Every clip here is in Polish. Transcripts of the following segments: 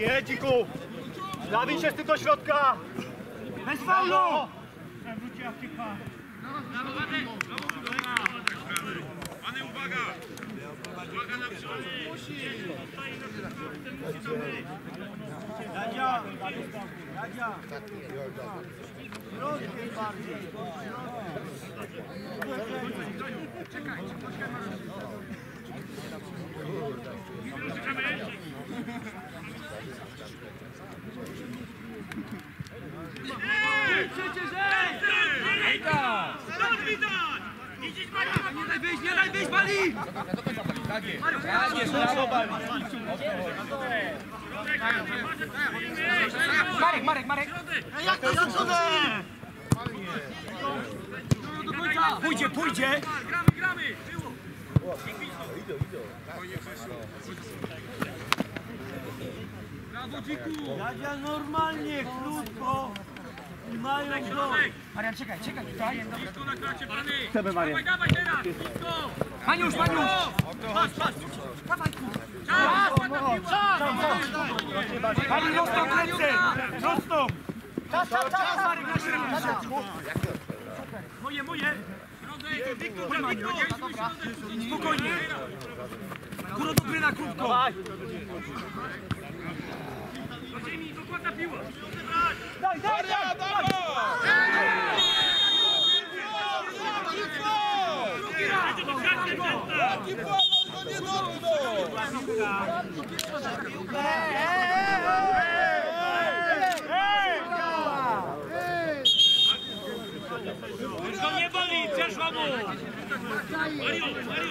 Jedziku! Nawij się z tym do środka! Bez faulu! Pany, uwaga! Uwaga na przodzie! Jadzia! Jadzia! Środkiem bardziej! Czekajcie, nie daj wyjść, Mali! Marek! Jak to zaczynę? Pójdzie! Gramy! Brawo, Dziku! Jadzia normalnie, krótko! I mają go! Marian, czekaj, tutaj. Blisko na klacie, pany! Chcemy, Marian. Dawaj teraz! Blisko! Maniusz! Patrz! Dawaj tu! Pani rozstąp plecy! Rozstąp! Czas! Marek, na środku! Moje! Spokojnie! Góro do gry na krótko! Dawaj! Do ziemi, dokładna piła! Daj! To nie boli, przeszło mu! Mario,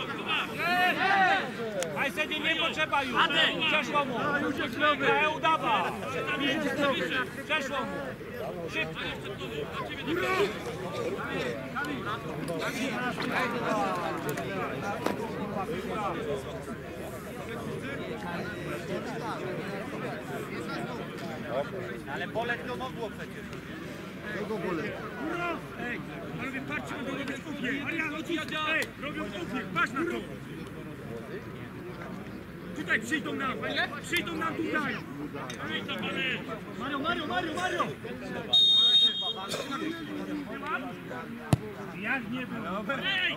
A sobie nie potrzeba już! Przeszło mu! Nie udawa! Przeszło mu! Szybko! Ale boleć to mogło przecież. Kogo boleć? Ej, panowie, patrzcie, będą robić kuchnię! Marian, ej, robią kuchnię, patrz na to! Tutaj przyjdą nam tutaj! Mario! Jak nie było? Ej!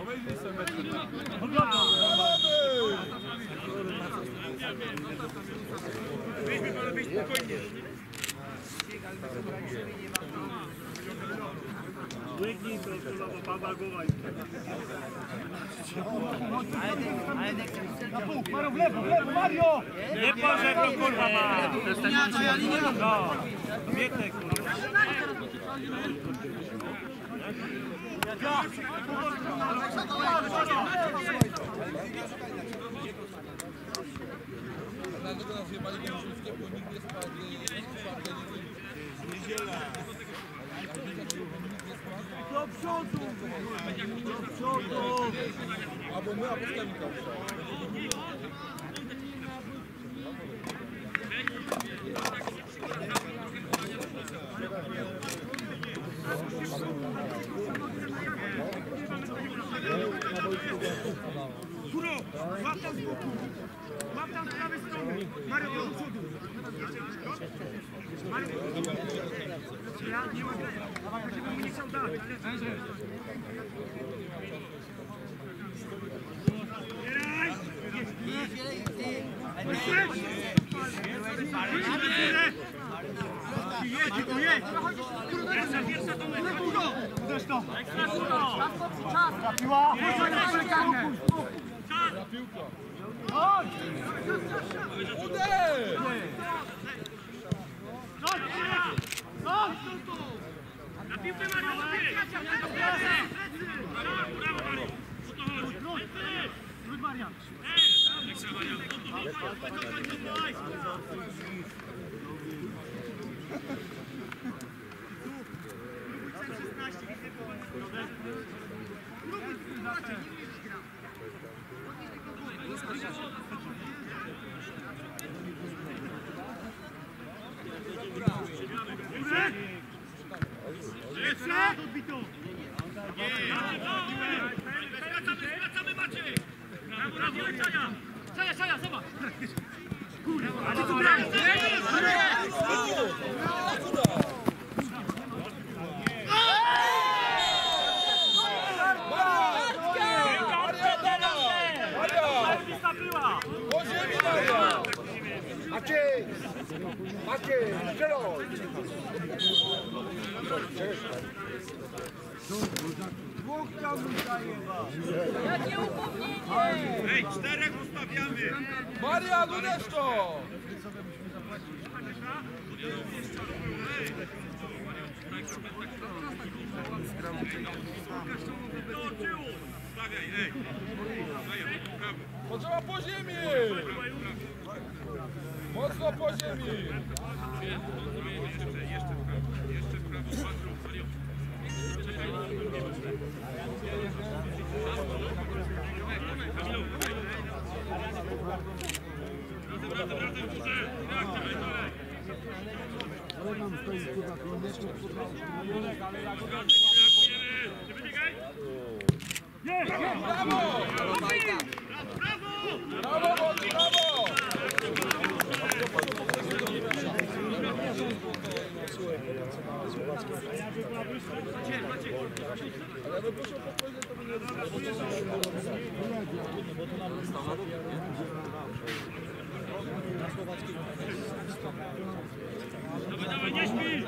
Weźmy panowie spokojnie! Łygnij to, baba głowa. Na pół, Mario, w lewo, Mario! Nie poszedł to kurwa ma! No, biegnie kurwa. Dlatego nazywali go wszystkie, bo nikt nie spadł. Niedziela. Do przodu! Albo my, albo Stemika. Góro, łap tam z boku! Łap tam z prawej strony! Mario, do przodu! Mario, ja nie mam grania. Będziemy nie chciał dać. Trafiła! Na piłkę, Mario, na piłkę! Brawo, Mario! Wróć, Marian! Wracamy, Maciek! Brawo, Czaja, zobacz! A ty tu brać! Maciej, strzelaj! Dwóch tam zajeba! Jakie upomnienie! Ej, 4 ustawiamy! Marian, uderz to! Potrzeba po ziemi! Mocno po ziemi! Brawo! Brawo, brawo! Ale no proszę powiedzieć, to mnie Dawaj, nie śpi!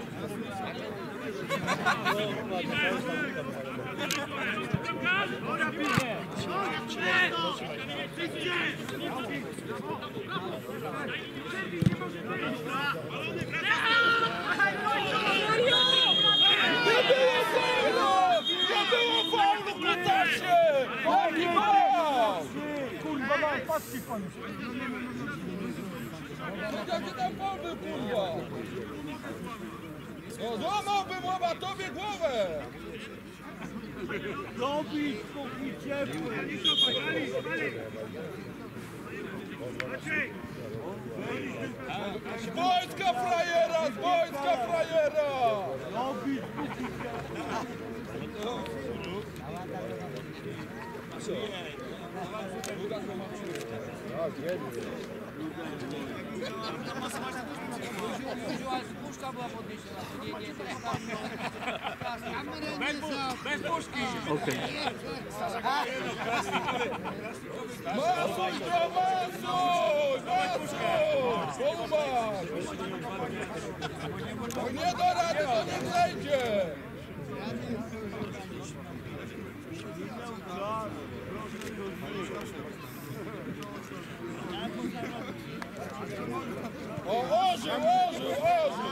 Kurwa, mam patrzcie pan! Jakie tam bomby, kurwa! No złamałbym łoba tobie głowę! Dobić, kuchni ciepły! Z boiska frajera! Z boiska frajera! Dobić, Puszka była podniesiona. Bez puszki! Masuj to, masuj! Masuj! Połubaj! No nie da rady, to nie zejdzie! O, ożył, ożył, ożył!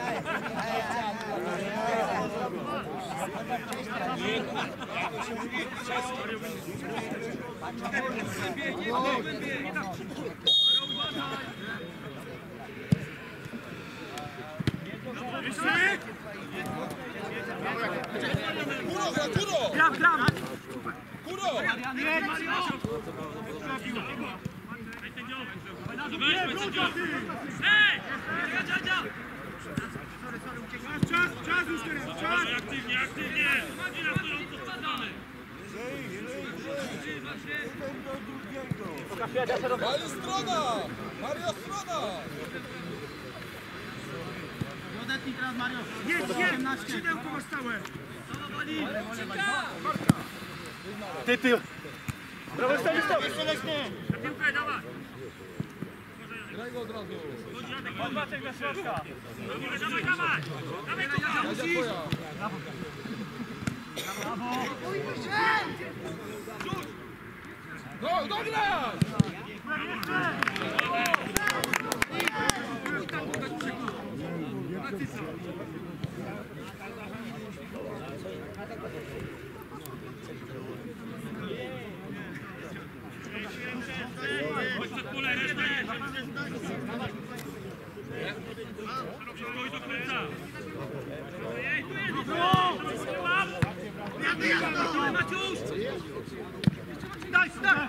Kuro! Gram, gram! Kuro! Czas już teraz, czas! Aktywnie, aktywnie! I na stojąco wsadzamy! Mario strona! Mario strona! Odetnij teraz, Mario. Jest! Szydełko ma stałe! Ty! Prawo stoi, stoi! Na piłkę, dawaj! Graj go od razu! Maciek do środka! Dawaj, dawaj! Dawaj, kocha! Jadzia twoja! No, dograj! Chodź przed pole, resztę! Szeroko i do końca! Ej, tu jest! Jadę! Maciuś! Daj, daj!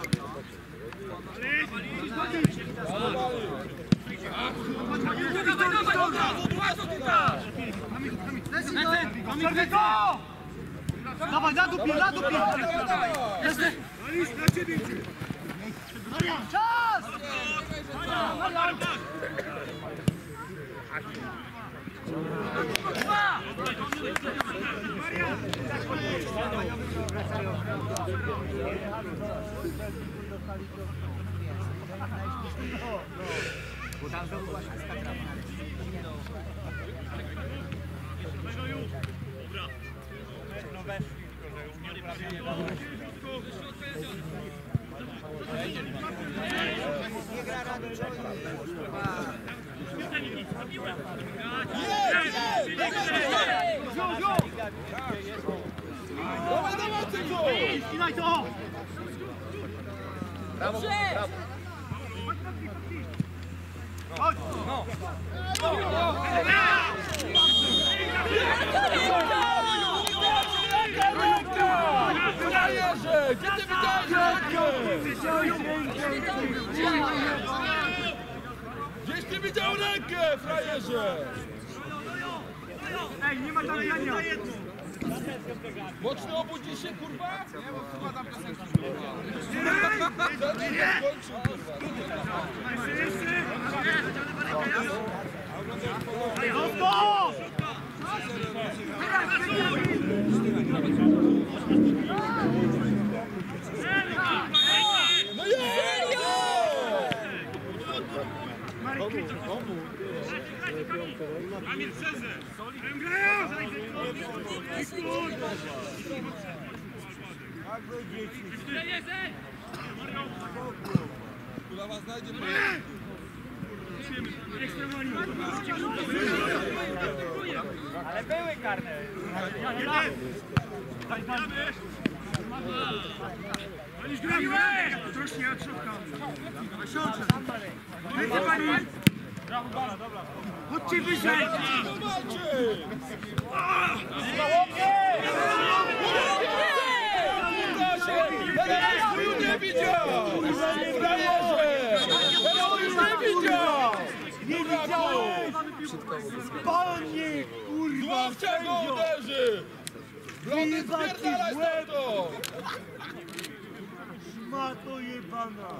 Dawaj, dawaj, od razu, piłka! Przerwę to! Dawaj, na dupie, na dupie! Na ciebie idzie! Czas! Bo tam była szóstka trawa. No weszli, tylko że umiał prawie nie dało. Nie gra rady. Dawaj, dawaj, Cyku! Ścinaj to! Brawo, brawo. Chodź! Frajerze! Gdzie ty widziałeś rękę? Gdzieś ty widział rękę, frajerze! Ej, nie ma dalejania! Mocno obudzi się, kurwa? Nie, bo chyba tam piosenki kurwa. Nie skończył, kurwa. Zostaw! No jest! Amir Cezę! Kula was znajdzie, Ale były karne. Aliś gramy! Trosznie od środka. Chodźcie wyżej! no walczy! Teraz już nie widział! Frajerze! Teraz już nie widział! Nie widziałem! Panie, kurwa! Złowcia go uderzy! Blony, spierdalaj stamtąd! Szmato jebana!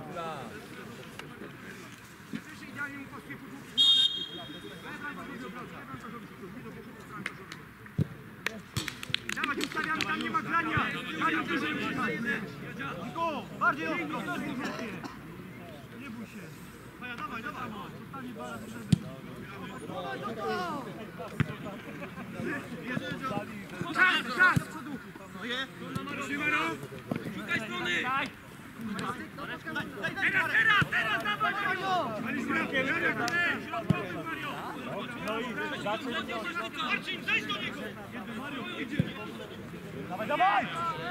Dawaj, ustawiamy, tam nie ma grania! Mario, wyżej uciekaj! Go! Bardziej ostro! Nie bój się! Maja, dawaj, dawaj! Zostanie bala do przerwy. Czas, czas! Szymaro! Szukaj strony! Teraz, dawaj! Aliś bramkę, środkowy Mario! No i zaczął. Marcin, zejdź do niego! Dawaj, dawaj!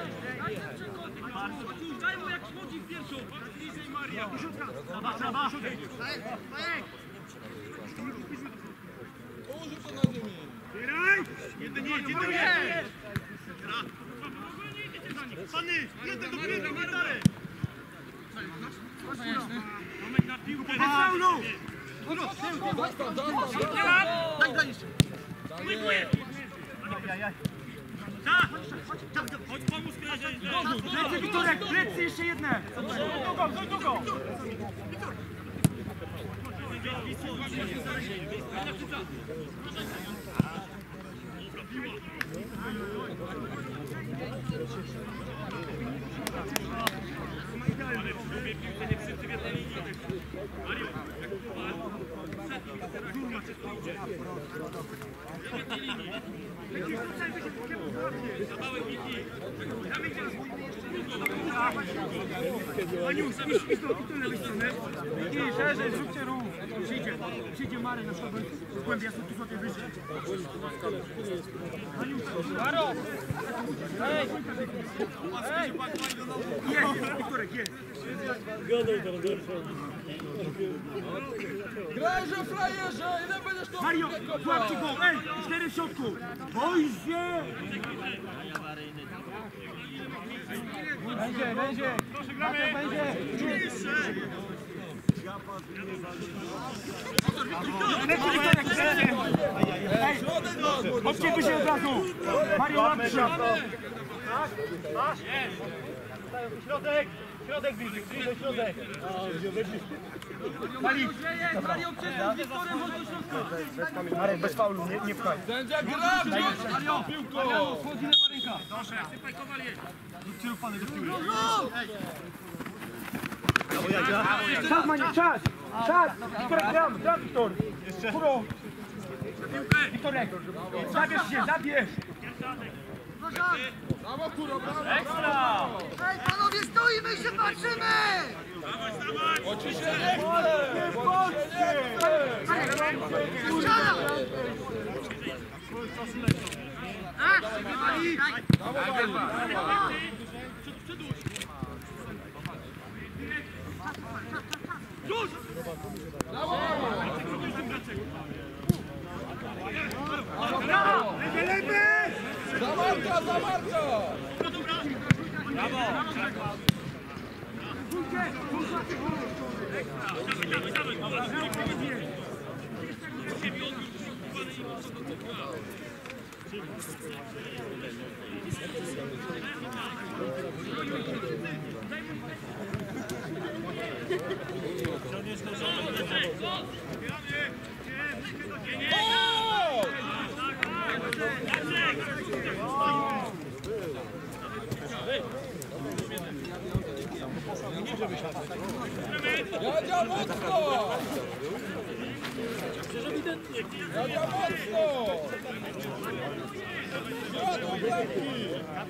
Daj mu jak wchodzi w pierwszą! Bliżej Maria! Trzeba! Położył to na ziemi! Zbieraj! Jeden jedzie, drugi jedzie! Pany, jeden do piętra, Marek! Moment na piłkę! Faulu! Zastaw, zastaw, zastaw! Daj jeszcze! Dziękuję! Chodź pomóż Krazie! Plecy, Wiktorek! Plecy jeszcze jedne! Długo! Aniu, idź do lewej strony. I szerzej, zróbcie ruch. Przyjdzie Marek na przykład z głębi, ja tu sobie wyżej. Aniu, Maro! Ej! Jest, Wiktorek, jest. Grajże, frajerze! Ile będziesz to Mario, kopał? złapcie go! Ej, 4 w środku! Boj się! Będzie! Proszę, gramy! Będzie! Środek was, młody! Chodźcie wyżej od razu! Mario, łapcie się! Środek! Środek bliżej, środek! Mario, przestań z Wiktorem, chodź do środka. Marek, bez faulu, nie pchaj. Sędzia gra, Mario, piłką! Mario, wchodzi lewa ręka. Rób kierowany do piły. Czas, Maniek, czas! Czas! Wiktorek, gram, Wiktor! Kuro! Wiktorek, zabierz się, zabierz! Brawo, Kuro, brawo! Ekstra! Ej, panowie, stoimy i się patrzymy! Oczyszczenie! Strzela! Zamarka, zamarka! Jadzia mocno! Jadzia mocno! Jadł bramki!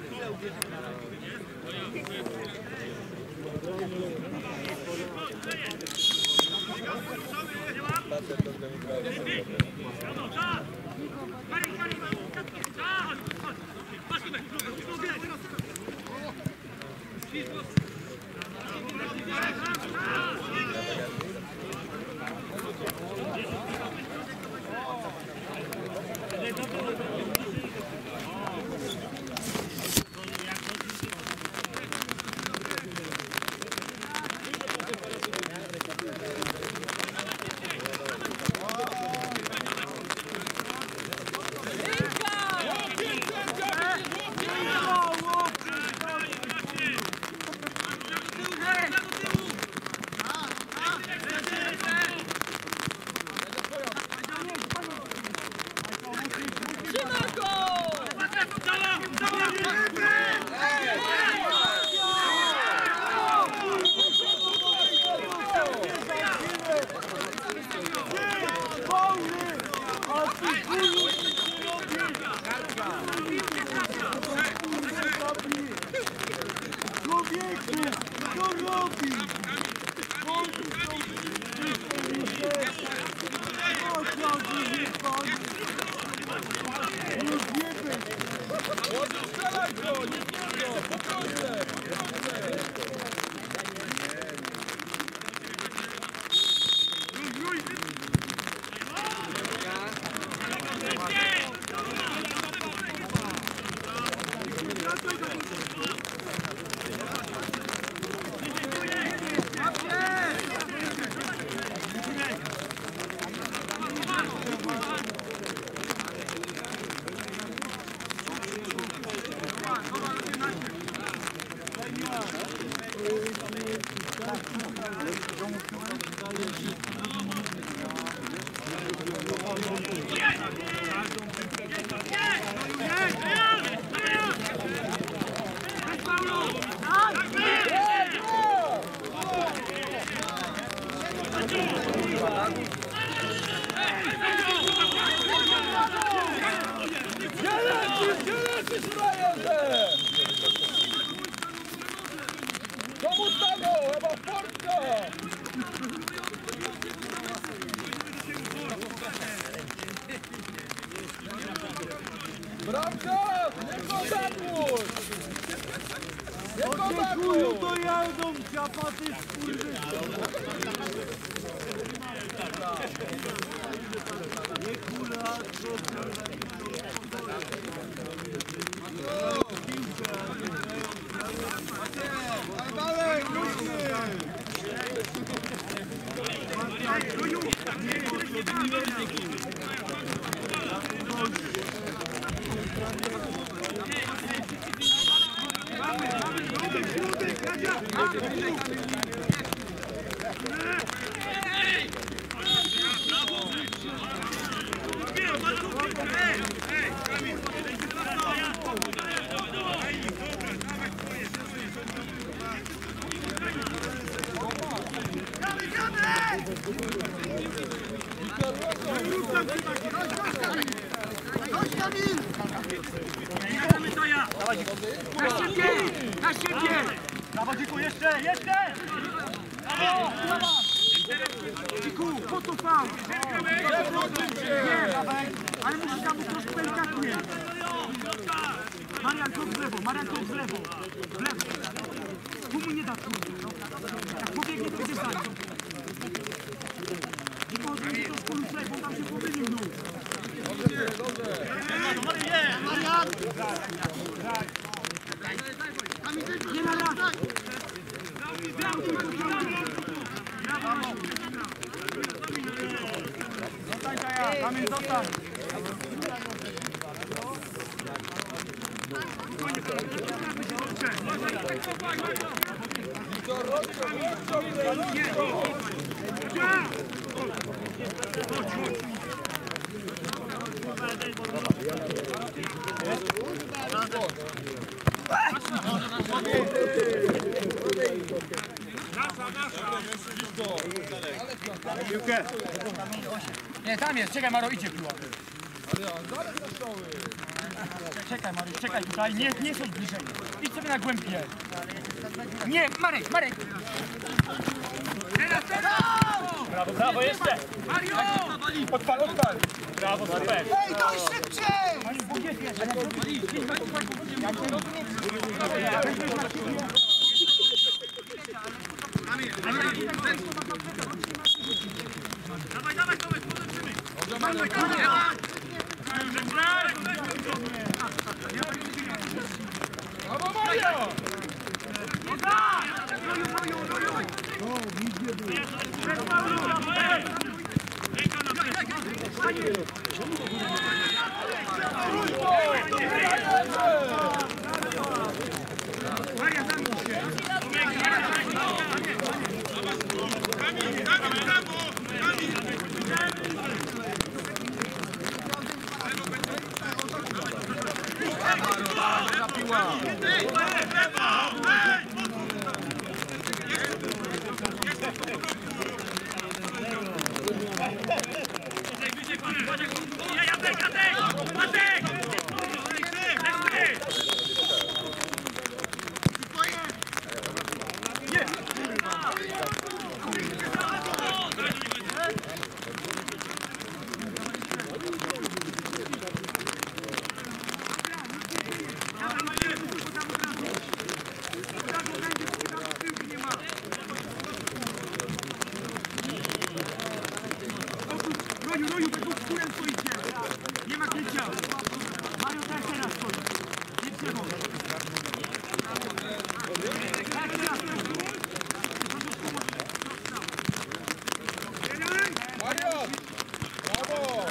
Strzelaj go! Nie go! Spokojnie! Komu stanął? Chyba w portce! Bramka! Nie go zabój! Nie go zabój! To jadą, ciapaty skurwy! Nie kula, dalej, Na siebie! Zawodziku, jeszcze! Dziku, po co fał? Nie, ale musisz tam troszkę delikatnie. Marian, krok w lewo, w lewo. Tu mu nie da tu. Jak pobiegnie, to będzie zdać. Dziku, odwróć troszkę luz lewo, tam się pomylił nóg. Marian! Nie na raz. Kamil, zostań! Nie, tam jest, czekaj Maro, idzie piła. Czekaj Maro, czekaj tutaj, nie chodź bliżej. Idź sobie na głębie. Nie, Marek! Brawo, jeszcze! Odpal! Brawo, super! Ej, doj szybciej! Dawaj, Tomek, podleczymy! Brawo Mario! Roju, tu w górę stoicie. Nie ma krycia. Mario też teraz stoi. Nie przewodź. Mario! Brawo!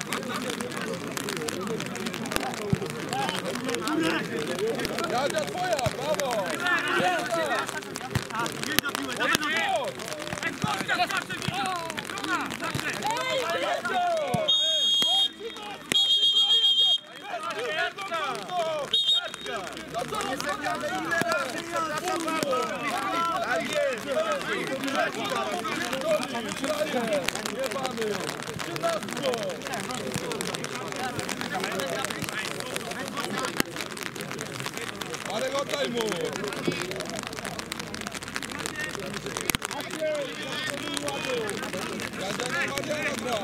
Jadzia twoja, brawo! Marek, oddaj mu! Jadzia na Mariana gra!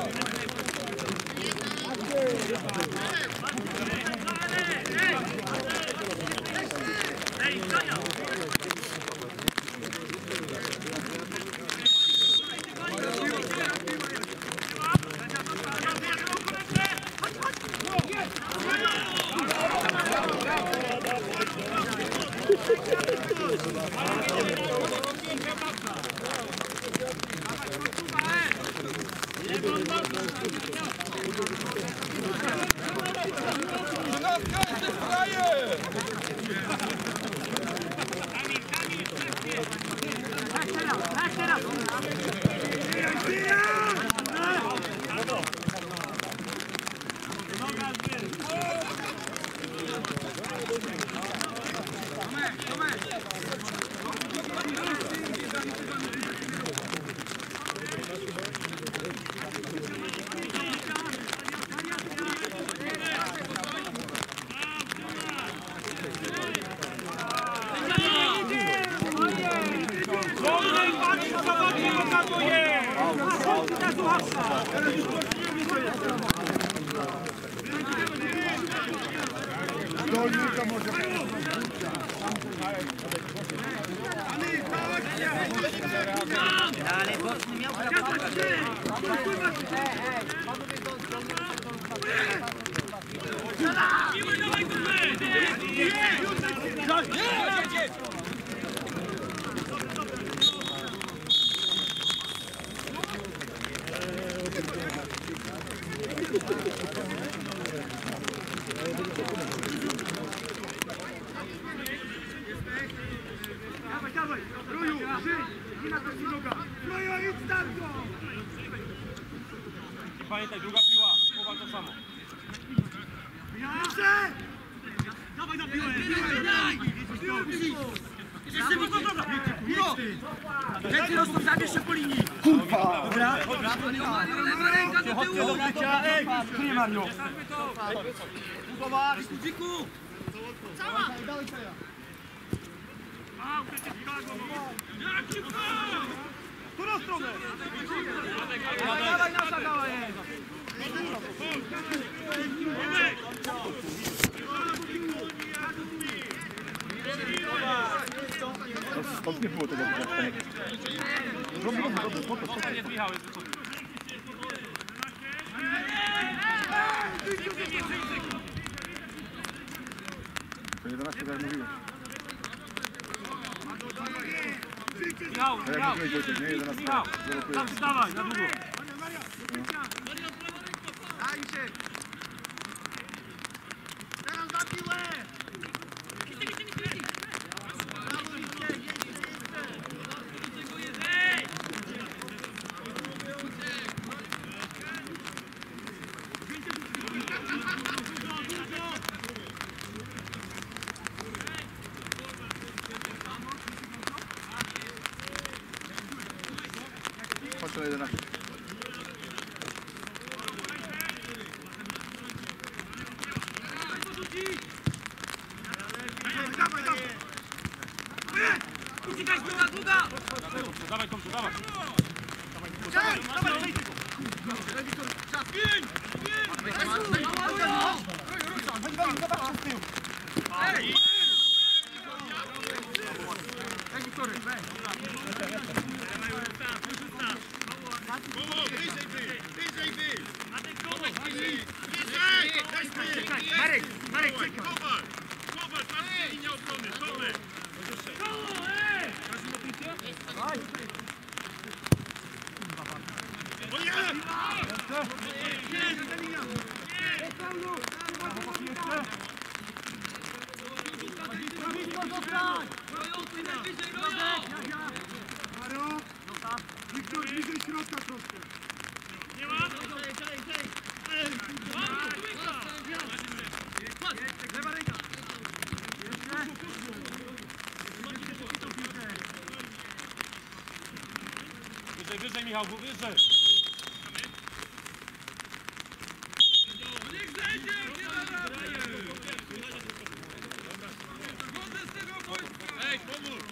Pamiętaj, druga piła, chowaj to samo. Dawaj na piłę! Lepiej rozpój, zabierz się po linii! Kurwa! Dobra? Ręka do tyłu! Ej, tu nie Mario! Budowa! Dziku! Cała! Którą stronę? Dawaj, nasza gała jest! Stąd nie było tego pytania. Jest Michał, jest wysoki. To 11 tak jak mówiłem. Michał, A jak mówiłeś Wojciech, nie? 11 Michał, zarokuje. tam wstawaj, na długo. Teraz na piłę! Chodź na 11. Uciekaj, długa! Dawaj, Tomcu, dawaj. Marek, czekaj! Michał, wyżej. Niech zejdzie, nie ma rady! Chodzę z tego wojska! Ej, pomóż!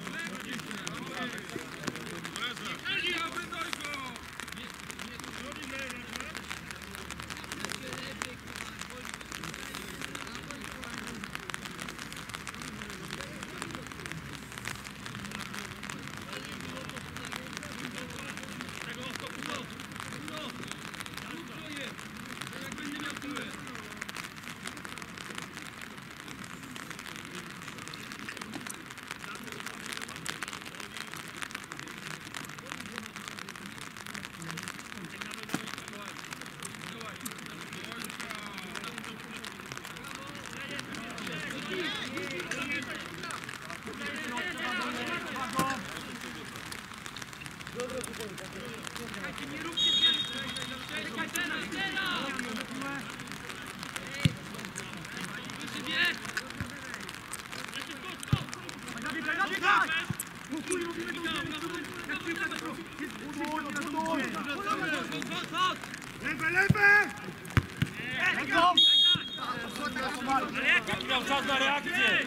Jaki miał czas na reakcję?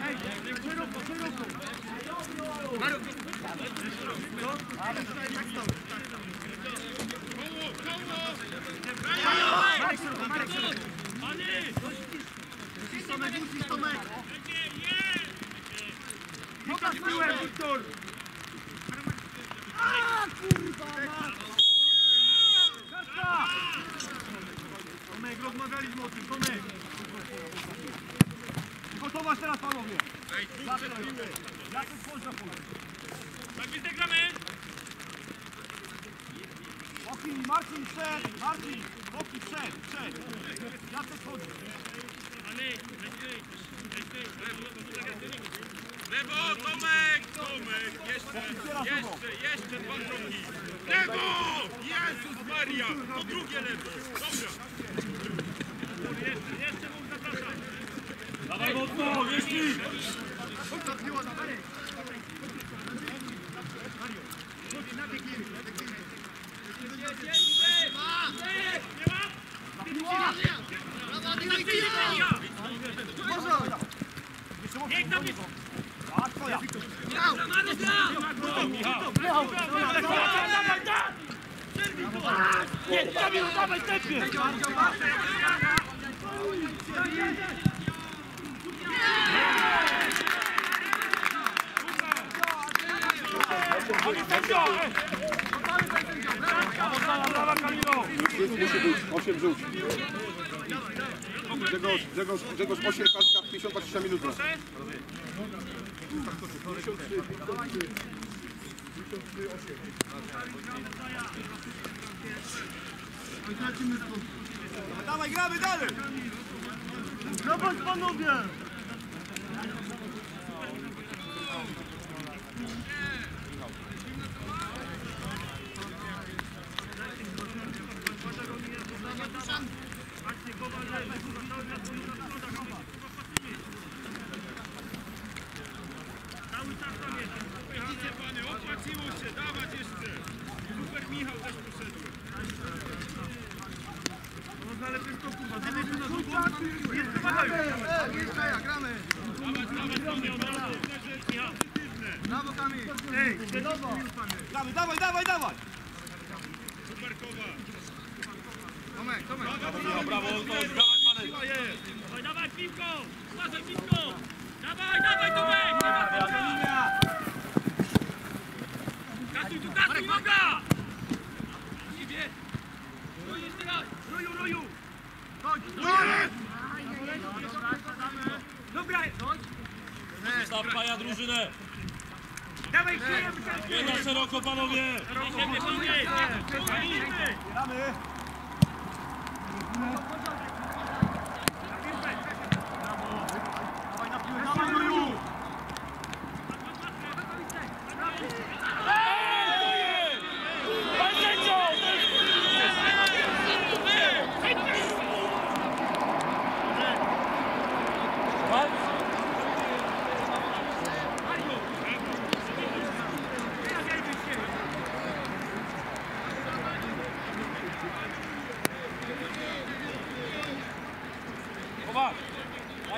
Wiktor! Tomek, rozmawialiśmy o tym, Tomek! Gotowaś teraz, panowie! Jak to spojrza pole? Tak my zagramy! Marcin, przed! Marcin! Boki, przed! Jacek chodzi! Lewo, Tomek! Jeszcze dwa kroki! Lewo! Jezus Maria! To drugie lewo! Dobra! Jeszcze mu zapraszam! Dawaj mocno, jeśli! Osiem żółć. Grzegorz 8 kartka, 50-20 minut. Dawaj, gramy dalej! Zobacz, panowie! Opłaciło się, dawać jeszcze! Super Michał też poszedł. No ale to jest to kurwa, zamieśmy na długo, jest ja, gramy! Brawo Kamil! Ej, gramy, dawaj! Superkowa! Tomek! Brawo, dawaj piłką! Uważaj piłką! Dawaj Tomek! Kasuj, noga! Roju! Chodź! Dobra! Zapaja drużynę! Dawaj, Nie na szeroko, panowie! gramy! Dawaj na piłę,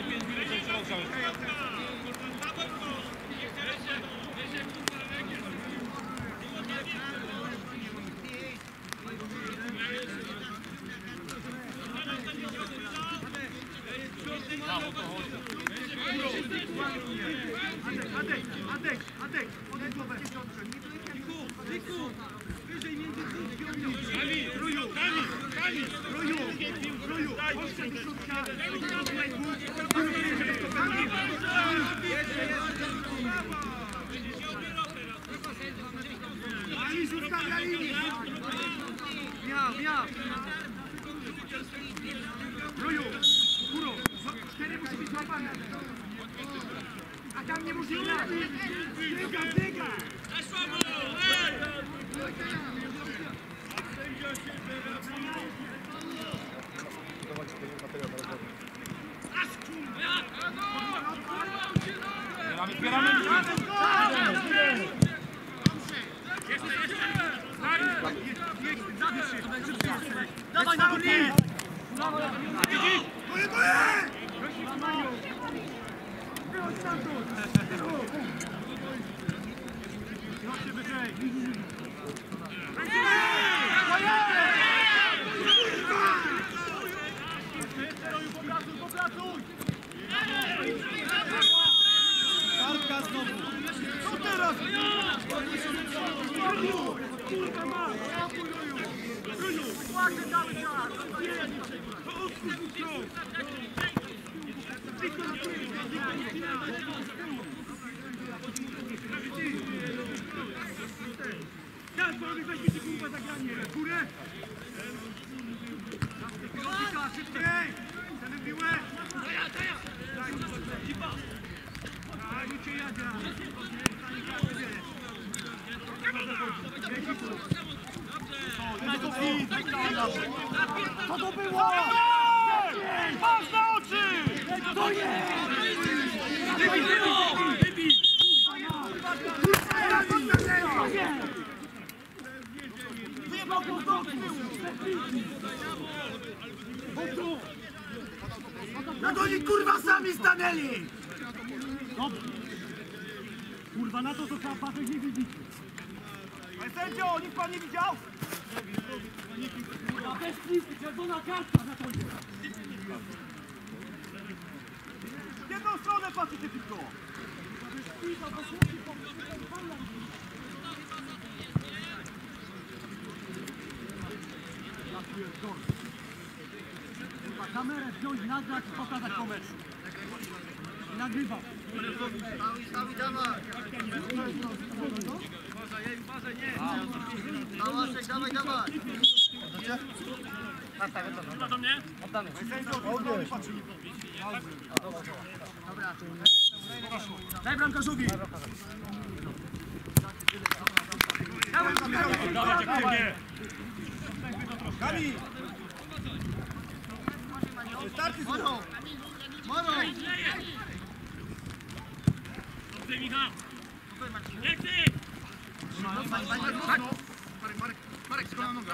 5 minut już rozgrzałeś. Adek, odejdź głowę. Wyżej między Roju, chodźcie do środka. Ali, zostawia linię. Miał. Roju, góro, 4 musi być złapane. A tam nie musi grać. Dyga! Zbieramy. Dawaj na górę! Wychodź stamtąd! Chodźcie wyżej! Popracuj! Kartka znowu! Co teraz? Kurwa ma! Bruju! Płaczę cały czas! Teraz panowie weźmiecie kurwa zagranie! Górę! Szybciej! Chcemy piłę! Daj, ludzie jadzia! Co to było? Patrz na oczy! To jest! Wybij! No to oni kurwa sami stanęli! Kurwa na to trzeba patrzeć nie wybić. Panie sędzio, nikt pan nie widział? Kurwa bez plisty, czerwona kartka na to idzie. W jedną stronę patrzycie tylko. Kurwa kamerę wziąć, nagrać i pokazać komerz. I nagrywam. Stawi, dawaj! Dawaszek, dawaj! Chyba do mnie? Daj bramkarzowi! Kamil! Wystarczy z Moro! Dobrze, Michał! Lecy! Marek, skoro na nogę.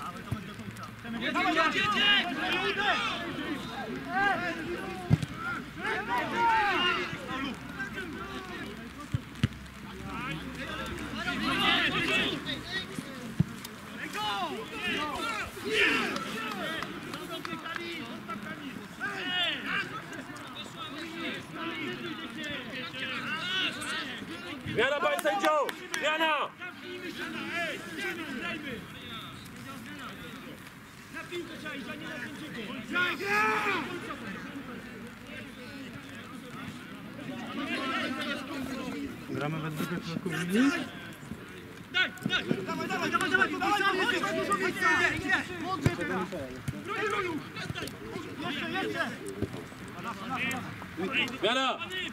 Zmiana, panie sędzio! Zmiana! Na piłkę trzeba iść, a nie na sędziego! Gramy we dwóch na linii. Dawaj, dużo miejsca! Mądrze teraz! Roju! Jeszcze! Zmiana!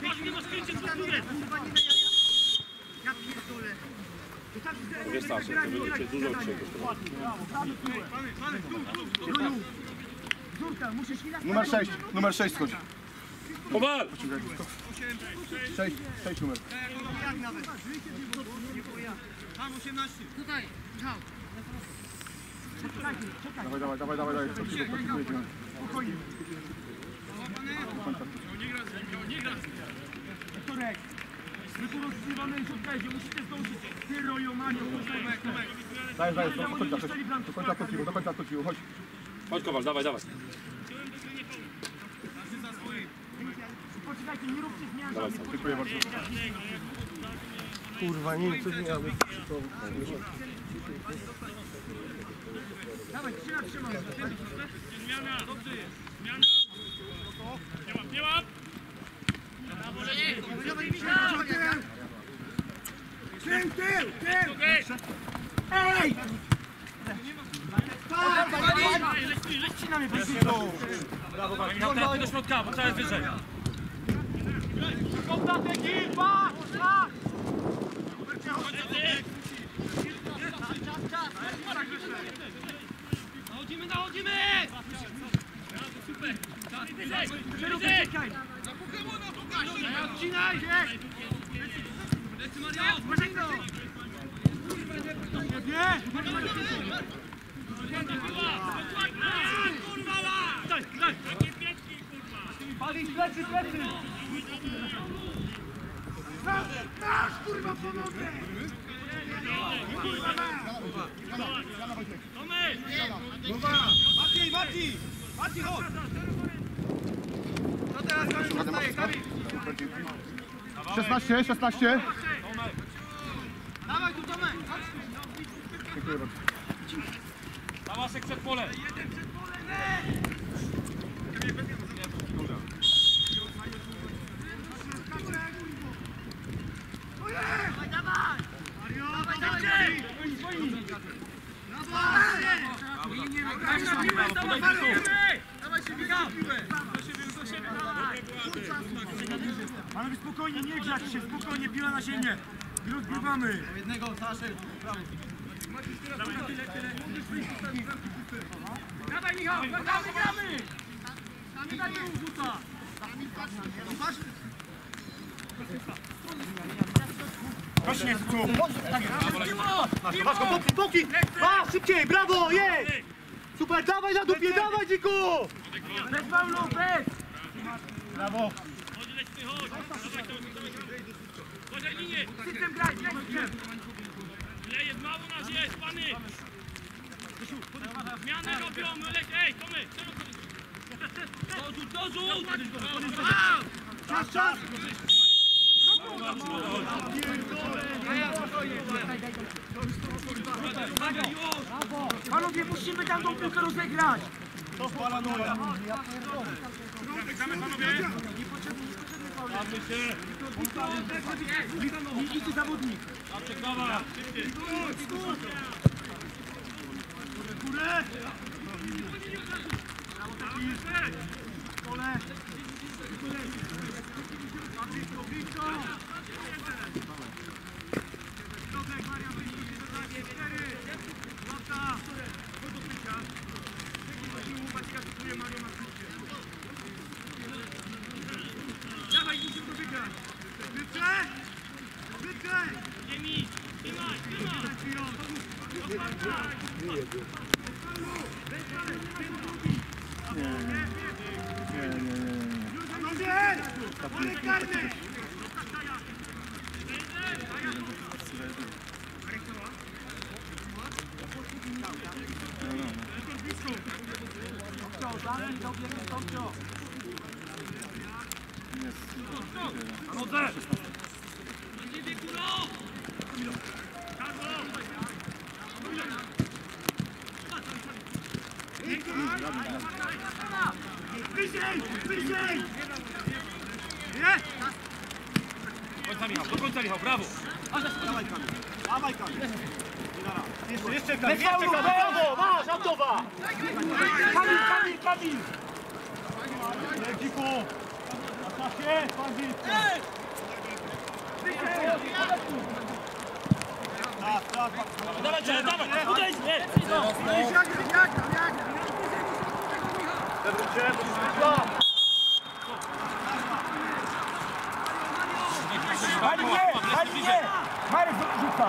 Ja pierdolę! Wiesz Sasza, to będzie dużo dzisiaj Roju! Żurka, musisz chwilę... Numer 6 schodź. Powal! 6 numer. Jak nawet? Tam 18. Tutaj, Michał. Czekaj. Dawaj. Spokojnie. Jurek. My tu rozgrywamy rzutkę, gdzie musicie zdążyć. Ty, Rojo, Mario, Daj, do końca to ciło, chodź. Chodź Kowal, dawaj. Poczekajcie, nie róbcie zmian. Dawaj, dziękuję bardzo. Kurwa, nie wiem, co zmieniamy. Dawaj, trzymaj. Zmiana, dobrze jest. Zmiana. Nie łap. Tył! Ej! Ścinamy bez niego. Brawo, do środka, bo trzeba jest wyżej. Kontakt ekipa! Nachodzimy! Super! Wyżej! Odcinaj się! Lecy Mario! Nie! Kurwa! Daj! Takie piękki, kurwa! Palić plecy! Masz, kurwa, pomogę! Tomek! Mati, chodź! Co teraz zostaje, Kamil? 16. Dawaj tu, Tomek! Dziękuję bardzo. Tałasek przed pole! Ale spokojnie, nie grzać się, spokojnie, piła na ziemię. I rozgrywamy. Jednego, Staszek, prawo. Dawaj, Michał, gramy! Sami na tył rzuca. Właśnie, Boki! A, szybciej, brawo, jedź! Super, dawaj na dupie, dawaj, dziku! bez faulu, bez! Brawo! System graj, system! Jest mało nas jest, pany! Zmianę robią, ej, Tomek! Dorzuć! Czas! Panowie, musimy tam tą piłkę rozegrać! To paranoja! Gramy, panowie! Idź zawodnik! Gowa! Górę! Kole! Dawaj, musimy to wygrać! Wygraj! Nie mi! Trzymaj! Pole karne! Wyżej! Do końca Michał, brawo! Dawaj, Kamil! Jeszcze Kamil, brawo! Masz, autowa! Kamil! Dziku! Na się, Kamil! Dawaj! Udejdź! Nie! Marek rzuca!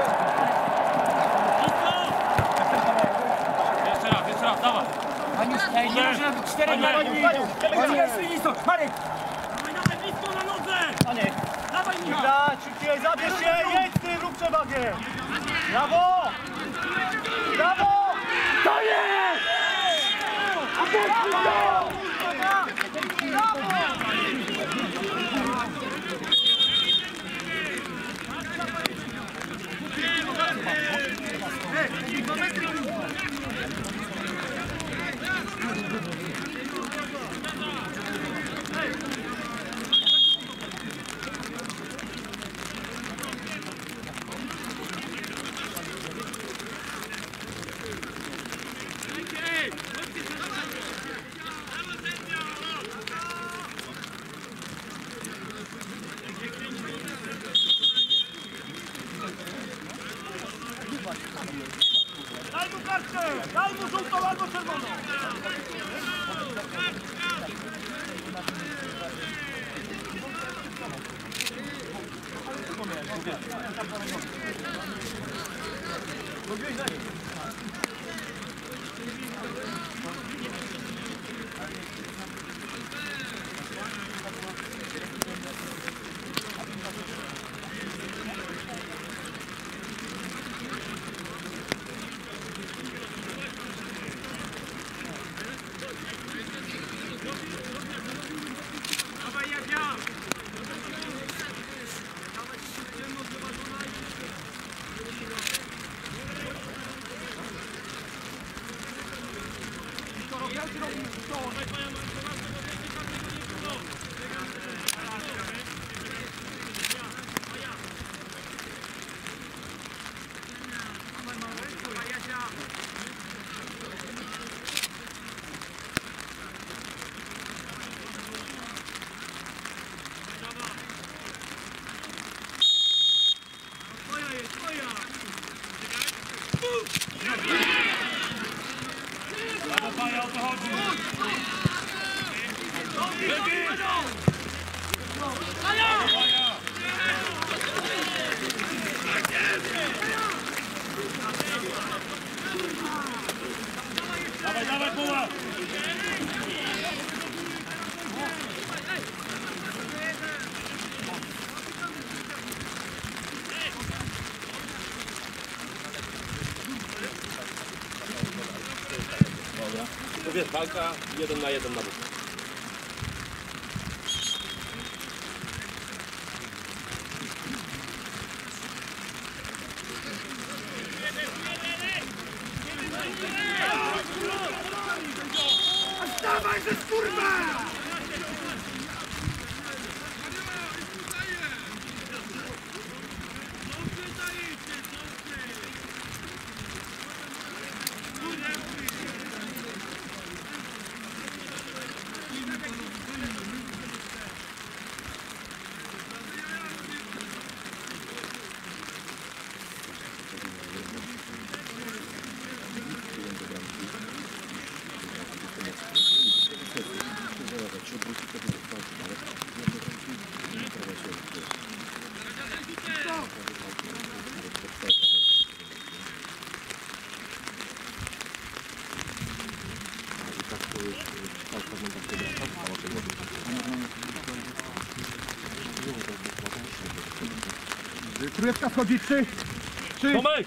Jeszcze raz, dawaj! Ej, nie może robić 4 Marek! Marek! Dawaj, blisko na nodze! Dawaj, Michał! Dać, szybciej, zabierz się, jedź z tym, rób przewagę! Brawo! Brawo! To jest! Daj mu kartkę! Daj mu żółtą albo czerwoną! Dawaj, dawaj, Buła! To wiesz, walka 1 na 1 na bok. Dawaj, że kurwa! Trójeczka wchodzi, 3. Tomek!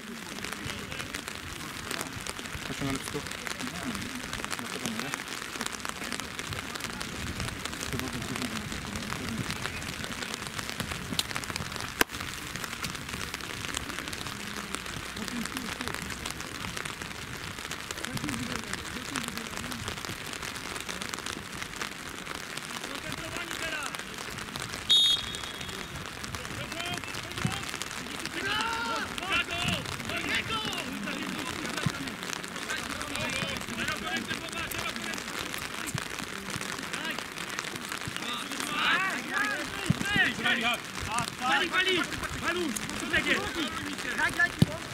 Wali, wali! Walusz! Graj, graj!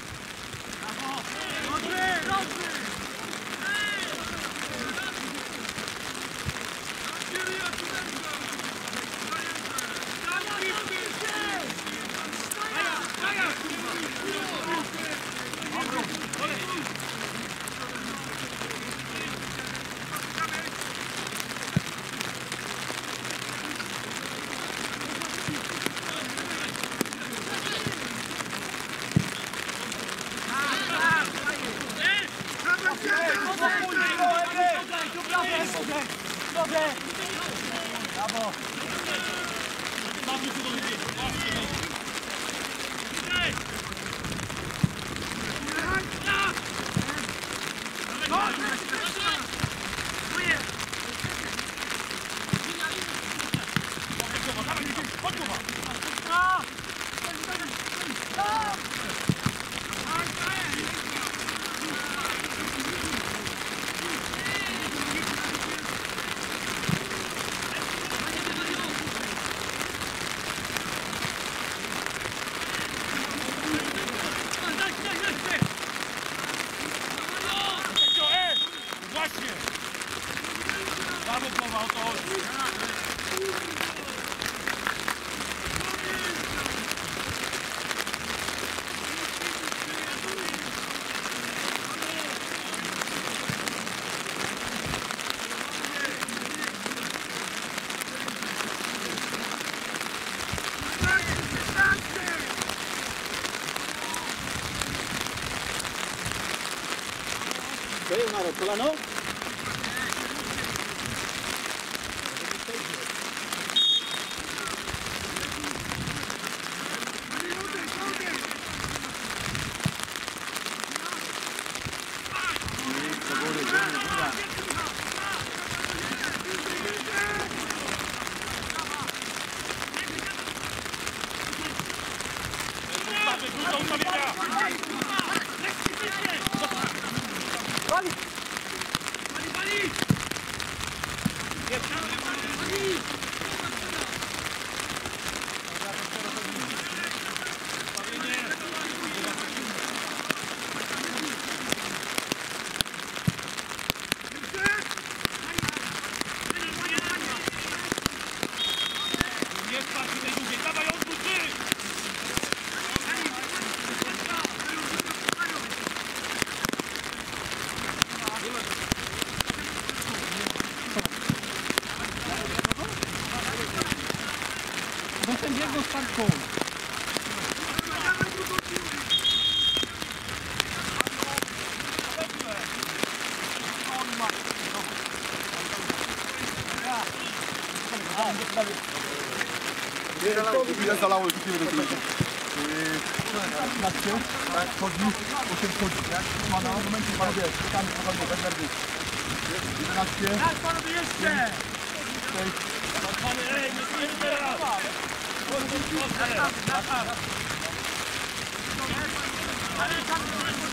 Dobry, dobry! Brawo! Właśnie! Brawo, głowa, o to chodzi. Co jest Marek, kolano? Dużo ustawienia! Nie spać tej długiej, dawaj odwróć! Do sędziego starką. Ile zalało już do tego? 15, tak, chodzi, 8 chodzi, tak? Ma na momencie, panowie, tam spokojnie, bez nerwów. 11. Tak, panowie, jeszcze! Ej, nie zmieni teraz! Ale tam